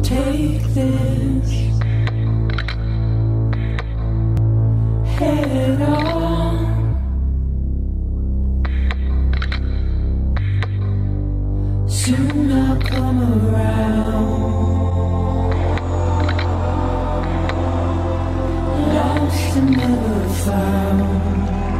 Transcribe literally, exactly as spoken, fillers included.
take this head on. Soon I'll come around, lost and never found.